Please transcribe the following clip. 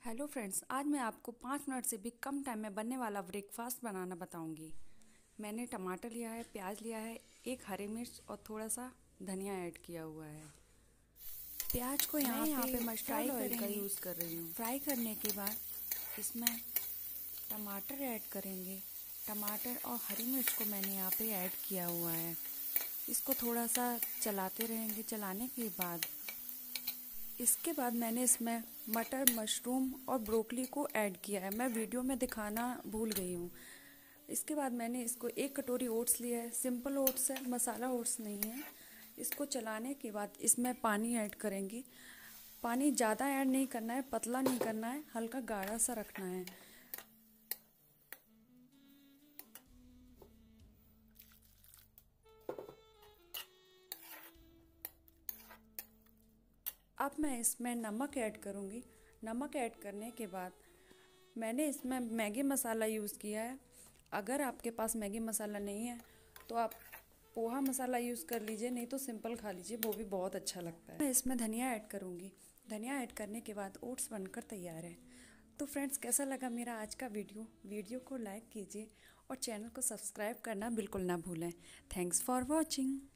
Hello friends, आज मैं आपको 5 मिनट से भी कम टाइम में बनने वाला ब्रेकफास्ट बनाना बताऊंगी। मैंने टमाटर लिया है, प्याज लिया है, एक हरी मिर्च और थोड़ा सा धनिया ऐड किया हुआ है। प्याज को यहाँ पे मस्टर्ड ऑयल का यूज़ कर रही हूँ। फ्राई करने के बाद इसमें टमाटर ऐड करेंगे। टमाटर और हरी मिर्च को मैंने यहाँ पे ऐड किया हुआ है। इसको थोड़ा सा चलाते रहेंगे। चलाने के बाद इसके बाद मैंने इसमें मटर, मशरूम और ब्रोकली को ऐड किया है। मैं वीडियो में दिखाना भूल गई हूँ। इसके बाद मैंने इसको 1 कटोरी ओट्स लिया है। सिंपल ओट्स है, मसाला ओट्स नहीं है। इसको चलाने के बाद इसमें पानी ऐड करेंगे। पानी ज़्यादा ऐड नहीं करना है, पतला नहीं करना है, हल्का गाढ़ा सा रखना है। अब मैं इसमें नमक ऐड करूँगी। नमक ऐड करने के बाद मैंने इसमें मैगी मसाला यूज़ किया है। अगर आपके पास मैगी मसाला नहीं है तो आप पोहा मसाला यूज़ कर लीजिए, नहीं तो सिंपल खा लीजिए, वो भी बहुत अच्छा लगता है। मैं इसमें धनिया ऐड करूँगी। धनिया ऐड करने के बाद ओट्स बनकर तैयार है। तो फ्रेंड्स, कैसा लगा मेरा आज का वीडियो को लाइक कीजिए और चैनल को सब्सक्राइब करना बिल्कुल ना भूलें। Thanks for watching.